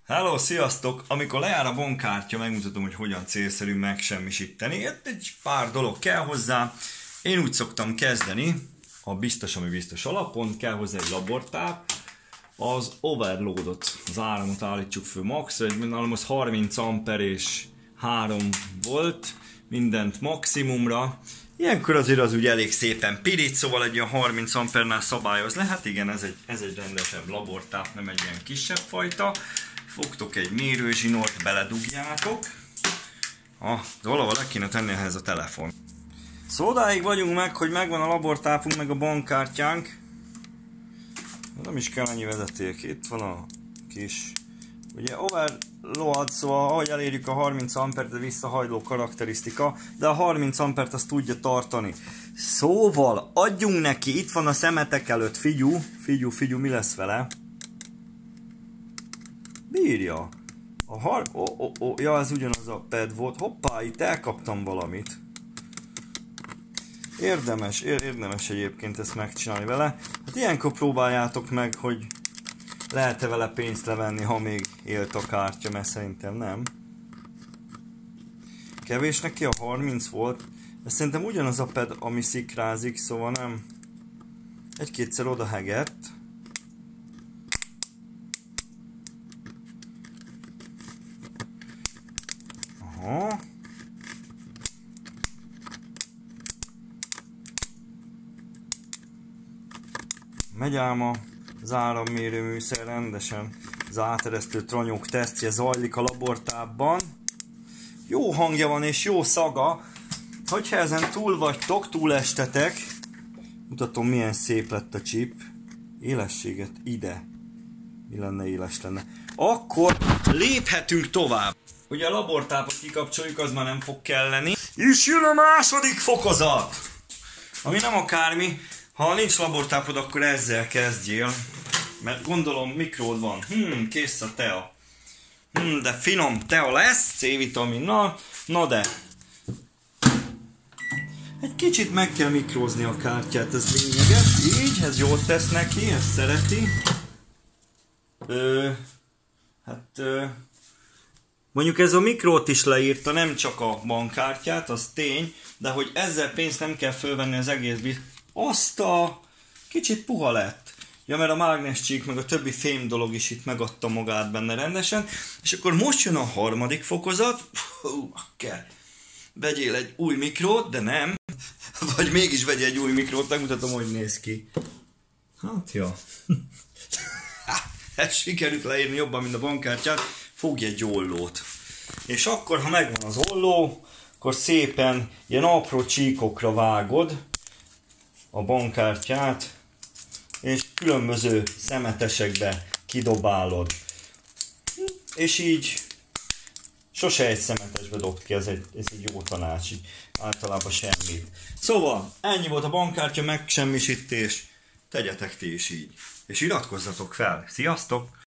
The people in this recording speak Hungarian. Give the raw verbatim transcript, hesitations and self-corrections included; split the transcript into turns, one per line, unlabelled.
Hello, sziasztok! Amikor lejár a bankkártya, megmutatom, hogy hogyan célszerű megsemmisíteni. Egy pár dolog kell hozzá. Én úgy szoktam kezdeni, a biztos, ami biztos alapon, kell hozzá egy labortáp. Az overloadot, az áramot állítsuk föl max, egy nálam az harminc amper és három volt, mindent maximumra. Ilyenkor azért az úgy elég szépen pirít, szóval egy ilyen harminc ampernál szabályoz lehet. Igen, ez egy, ez egy rendesebb labortáp, nem egy ilyen kisebb fajta. Fogtok egy mérőzsinort, beledugjátok. Ah, valahol le kéne tenni ehhez a telefon. Szóval odáig vagyunk meg, hogy megvan a labortápunk, meg a bankkártyánk. Nem is kell annyi vezeték. Itt van a kis, ugye overload, szóval ahogy elérjük a harminc ampert, de visszahajló karakterisztika, de a harminc ampert azt tudja tartani. Szóval adjunk neki, itt van a szemetek előtt, figyú, figyú, figyú, mi lesz vele? Bírja. A har... Oh, oh, oh. Ja, ez ugyanaz a pad volt. Hoppá, itt elkaptam valamit. Érdemes, érdemes egyébként ezt megcsinálni vele. Hát ilyenkor próbáljátok meg, hogy lehet-e vele pénzt levenni, ha még élt a kártya, mert szerintem nem. Kevés neki a harminc volt. Ez szerintem ugyanaz a pad, ami szikrázik, szóval nem. Egy-kétszer oda hegett. Aha. Megy ám az árammérőműszer rendesen. Az áteresztő tranyók tesztje zajlik a labortápban. Jó hangja van és jó szaga. Hogyha ezen túl vagytok, túlestetek, mutatom milyen szép lett a chip. Élességet ide. Mi lenne éles lenne. Akkor léphetünk tovább. Ugye a labortápot kikapcsoljuk, az már nem fog kelleni. És jön a második fokozat! Ami nem akármi. Ha nincs labortápod, akkor ezzel kezdjél. Mert gondolom mikród van. Hmm, kész a tea. Hmm, de finom tea lesz, C-vitaminnal. Na de. Egy kicsit meg kell mikrózni a kártyát, ez lényeges. Így, ez jót tesz neki, ezt szereti. Ö, hát... Ö, Mondjuk ez a mikrót is leírta, nem csak a bankkártyát, az tény, de hogy ezzel pénzt nem kell fölvenni az egész bit. Azt a kicsit puha lett. Ja, mert a mágnescsík meg a többi fém dolog is itt megadta magát benne rendesen. És akkor most jön a harmadik fokozat. Hú, kell. Vegyél egy új mikrót, de nem. Vagy mégis vegyél egy új mikrót, megmutatom, hogy néz ki. Hát, ja. Ez sikerült leírni jobban, mint a bankkártyát. Fogj egy ollót. És akkor, ha megvan az olló, akkor szépen ilyen apró csíkokra vágod a bankkártyát, és különböző szemetesekbe kidobálod. És így sose egy szemetesbe dobd ki, ez egy, ez egy jó tanács, így általában semmit. Szóval, ennyi volt a bankkártya megsemmisítés, tegyetek ti is így. És iratkozzatok fel. Sziasztok!